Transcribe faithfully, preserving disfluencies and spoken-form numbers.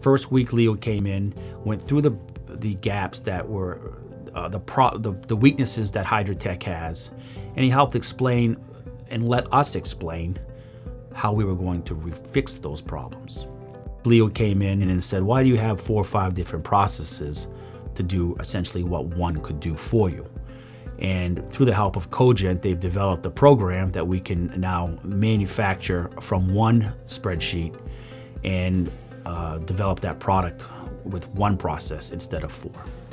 first week, Leo came in, went through the the gaps that were uh, the, pro the the weaknesses that HydraTech has, and he helped explain and let us explain how we were going to fix those problems. Leo came in and said, "Why do you have four or five different processes to do essentially what one could do for you?" And through the help of Cogent, they've developed a program that we can now manufacture from one spreadsheet and uh, develop that product with one process instead of four.